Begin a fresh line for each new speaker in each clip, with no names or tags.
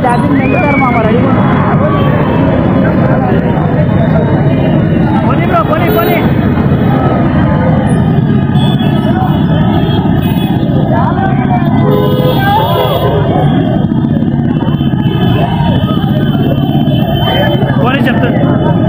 jacket మెల్లుతారు మామ ready కొని bro కొని కొని కొని చెప్తాను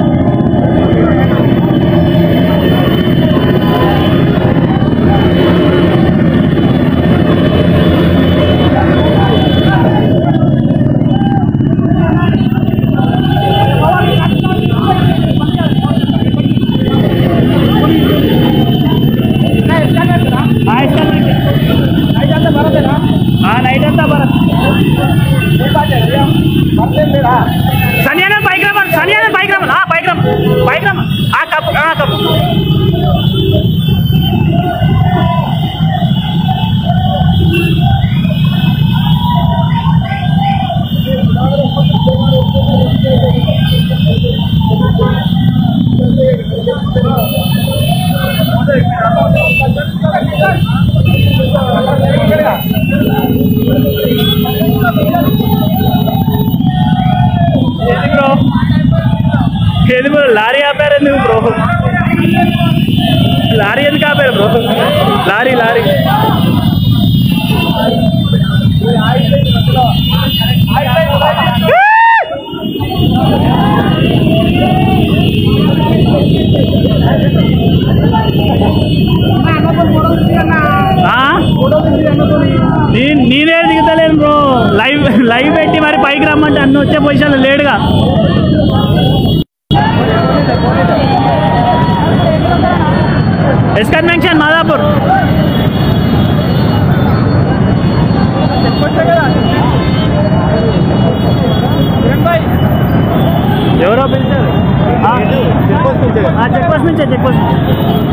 నైట్ అంతా భరత్ సనియానే పైకి రమ్మని సనియానే పైకి రమ్మని పైకి రమ్మ పైకి రమ్మ కప్పు కప్పు ఏది బ్రో లారీ ఆపారు ఎందుకు బ్రో లారీ ఎందుకు ఆపారు బ్రో లారీ లారీ నేనే దిగుతలేను బ్రో లైవ్ పెట్టి మరి పైకి రమ్మంటే అన్ని వచ్చే పొజిషన్లో లేడుగా ఎస్కాన్ మెంక్షన్ మాదాపూర్ ఎవరో పిలిచారు చెక్ పోస్ట్ నుంచే చెక్ పోస్ట్